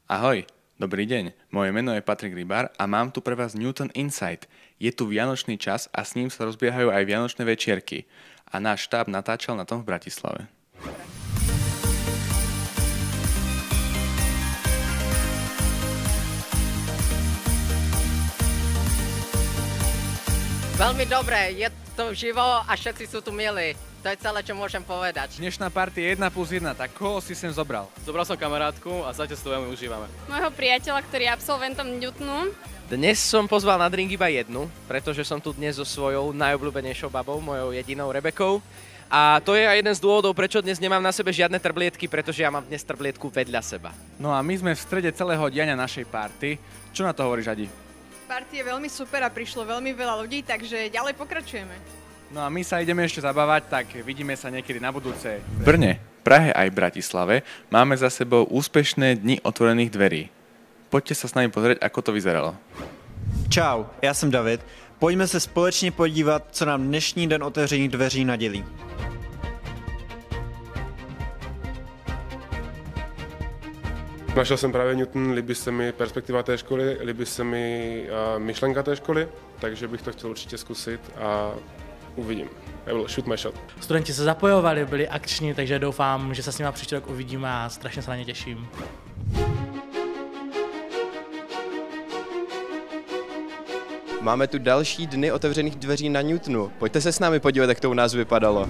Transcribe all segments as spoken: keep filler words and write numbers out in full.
Ahoj, dobrý deň. Moje meno je Patrik Rybár a mám tu pre vás Newton Insight. Je tu vianočný čas a s ním sa rozbiehajú aj vianočné večierky. A náš štáb natáčal na tom v Bratislave. Veľmi dobre, je to živo a všetci sú tu milí. To je celé, čo môžem povedať. Dnešná party je jedna plus jedna, tak koho si sem zobral? Zobral som kamarátku a zatiaľ si to veľmi užívame. Môjho priateľa, ktorý je absolventom Newtonu. Dnes som pozval na drink iba jednu, pretože som tu dnes so svojou najobľúbenejšou babou, mojou jedinou Rebekou. A to je aj jeden z dôvodov, prečo dnes nemám na sebe žiadne trblietky, pretože ja mám dnes trblietku vedľa seba. No a my sme v strede celého diania našej party. Čo na to hovoríš, Adi? Party je veľmi super a prišlo veľmi veľa ľudí, takže ďalej pokračujeme. No a my sa ideme ešte zabávať, tak vidíme sa niekedy na budúce. V Brne, Prahe aj v Bratislave máme za sebou úspešné dni otvorených dverí. Poďte sa s nami pozrieť, ako to vyzeralo. Čau, já jsem David. Pojďme se společně podívat, co nám dnešní den otevřených dveří nadělí. Našel jsem právě Newton, líbí se mi perspektiva té školy, líbí se mi uh, myšlenka té školy, takže bych to chtěl určitě zkusit a uvidím. I will shoot my shot. Studenti se zapojovali, byli akční, takže doufám, že se s nimi příští rok uvidíme a strašně se na ně těším. Máme tu další dny otevřených dveří na Newtonu. Pojďte se s námi podívat, jak to u nás vypadalo.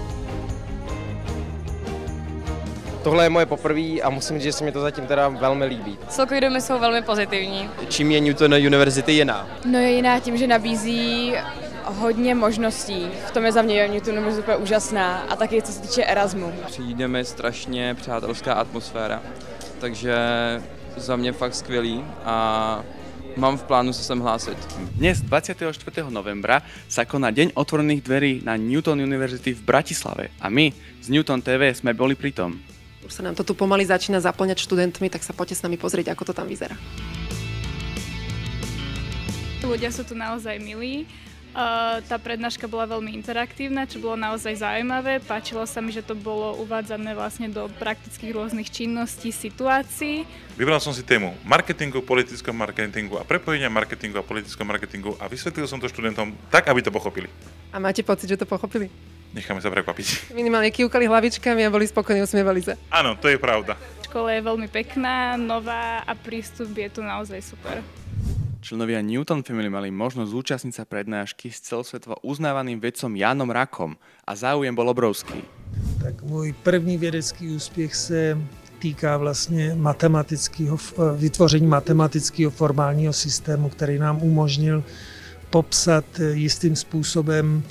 Tohle je moje poprvé a musím říct, že se mi to zatím teda velmi líbí. Celkově domy jsou velmi pozitivní. Čím je Newton University jiná? No je jiná tím, že nabízí hodně možností. V tom je za mě Newton University úplně úžasná a taky co se týče Erasmu. Přijdeme strašně přátelská atmosféra, takže za mě fakt skvělý a mám v plánu sa sem hlásiť. Dnes, dvadsiateho štvrtého novembra, sa koná Deň otvorených dverí na Newton University v Bratislave. A my z Newton té vé sme boli pri tom. Už sa nám to tu pomaly začína zaplňať študentmi, tak sa poďte s nami pozrieť, ako to tam vyzerá. Ľudia sú tu naozaj milí. Uh, tá prednáška bola veľmi interaktívna, čo bolo naozaj zaujímavé. Páčilo sa mi, že to bolo uvádzané vlastne do praktických rôznych činností, situácií. Vybral som si tému marketingu, politickom marketingu a prepojenia marketingu a politickom marketingu a vysvetlil som to študentom tak, aby to pochopili. A máte pocit, že to pochopili? Necháme sa prekvapiť. Minimálne kývkali hlavičkami a boli spokojní, usmievali sa. Áno, to je pravda. Škola je veľmi pekná, nová a prístup je tu naozaj super. Členovia Newton Family mali možnosť zúčastniť sa prednášky s celosvetovo uznávaným vedcom Jánom Rakom a záujem bol obrovský. Tak můj první vědecký úspěch se týká vlastně matematického, vytvoření matematického formálního systému, který nám umožnil popsat jistým způsobem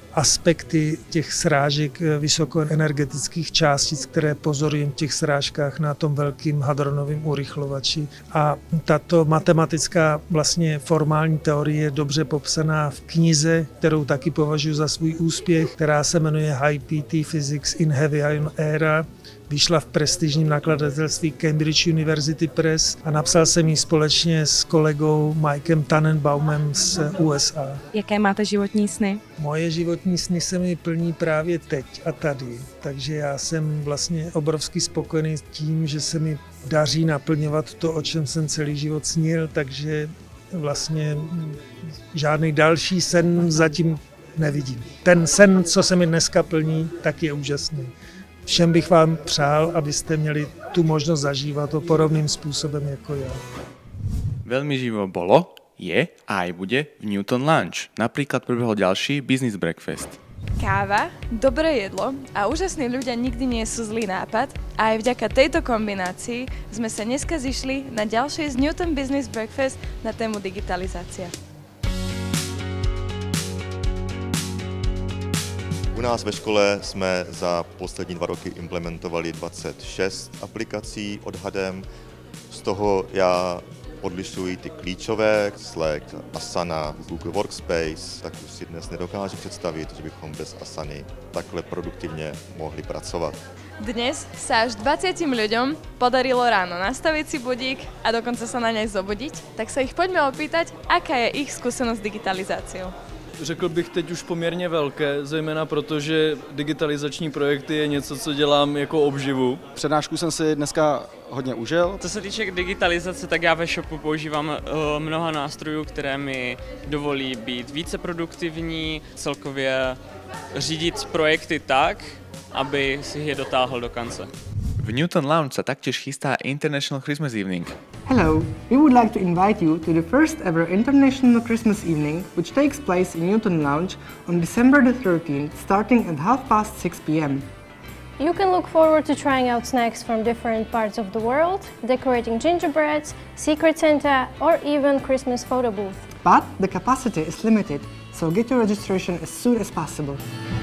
aspekty těch srážek vysokoenergetických částic, které pozorujeme v těch srážkách na tom velkým hadronovém urychlovači. A tato matematická vlastně formální teorie je dobře popsaná v knize, kterou taky považuji za svůj úspěch, která se jmenuje High P T Physics in Heavy Ion Era. Vyšla v prestižním nakladatelství Cambridge University Press a napsal jsem ji společně s kolegou Mikem Tannenbaumem z U S A. Jaké máte životní sny? Moje životní sny se mi plní právě teď a tady, takže já jsem vlastně obrovsky spokojený s tím, že se mi daří naplňovat to, o čem jsem celý život snil, takže vlastně žádný další sen zatím nevidím. Ten sen, co se mi dneska plní, tak je úžasný. Všem bych vám přál, abyste měli tu možnost zažívat to podobným způsobem jako já. Veľmi živo bolo, je a aj bude v Newton Lunch. Napríklad prebehol ďalší business breakfast. Káva, dobré jedlo a úžasní ľudia nikdy nie sú zlý nápad a aj vďaka tejto kombinácii sme sa dneska zišli na ďalšej z Newton Business Breakfast na tému digitalizácia. U nás ve škole jsme za poslední dva roky implementovali dvacet šest aplikací odhadem. Z toho já odlišuji ty klíčové, Slack, Asana, Google Workspace, tak už si dnes nedokážu představit, že bychom bez Asany takhle produktivně mohli pracovat. Dnes sa až dvadsiatim ľuďom podarilo ráno nastaviť si budík a dokonca sa na nej zobudiť, tak sa ich poďme opýtať, aká je ich skúsenosť s digitalizáciou. řekl bych teď už poměrně velké, zejména proto, že digitalizační projekty je něco, co dělám jako obživu. Přednášku jsem si dneska hodně užil. Co se týče digitalizace, tak já ve shopu používám uh, mnoha nástrojů, které mi dovolí být více produktivní, celkově řídit projekty tak, aby si je dotáhl do konce. V Newton Lounge sa taktiež chystá International Christmas Evening. Hello, we would like to invite you to the first ever International Christmas Evening, which takes place in Newton Lounge on December the thirteenth, starting at half past six p m You can look forward to trying out snacks from different parts of the world, decorating gingerbreads, Secret Santa, or even Christmas photo booth. But the capacity is limited, so get your registration as soon as possible.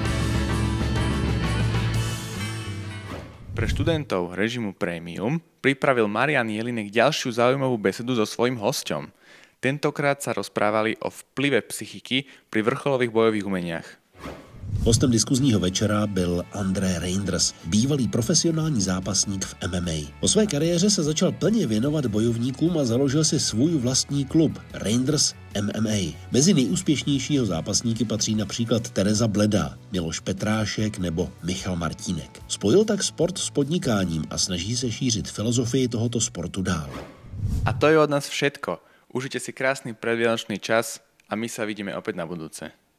Pre študentov režimu Premium pripravil Marian Jelinek ďalšiu zaujímavú besedu so svojím hosťom. Tentokrát sa rozprávali o vplyve psychiky pri vrcholových bojových umeniach. Hostem diskuzního večera byl André Reinders, bývalý profesionální zápasník v M M A. Po své kariéře se začal plně věnovat bojovníkům a založil si svůj vlastní klub Reinders M M A. Mezi nejúspěšnějšího zápasníky patří například Tereza Bledá, Miloš Petrášek nebo Michal Martínek. Spojil tak sport s podnikáním a snaží se šířit filozofii tohoto sportu dál. A to je od nás všetko. Užite si krásny predvianočný čas a my sa vidíme opäť na budúce.